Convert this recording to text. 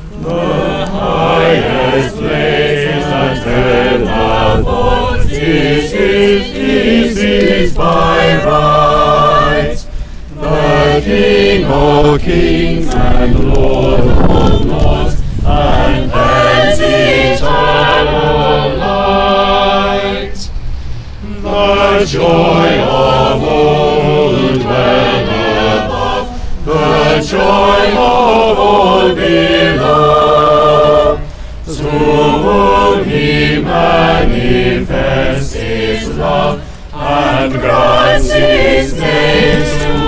The highest place that ever thought is by right. The King of kings and Lord of lords, and thence eternal light. The joy of all who dwell above, the joy of all below, to whom he manifests his love, and grants his names to